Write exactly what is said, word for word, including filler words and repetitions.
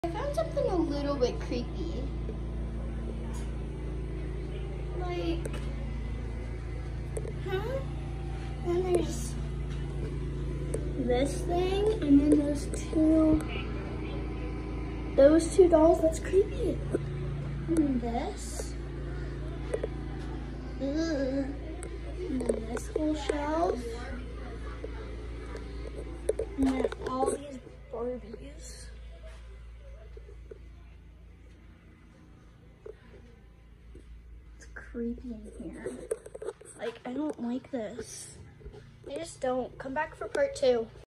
I found something a little bit creepy. Like, huh? And there's this thing, and then those two, those two dolls, that's creepy. And this. Ugh. And then this whole shelf. And then all these Barbies. It's creepy in here. Like, I don't like this. I just don't. Come back for part two.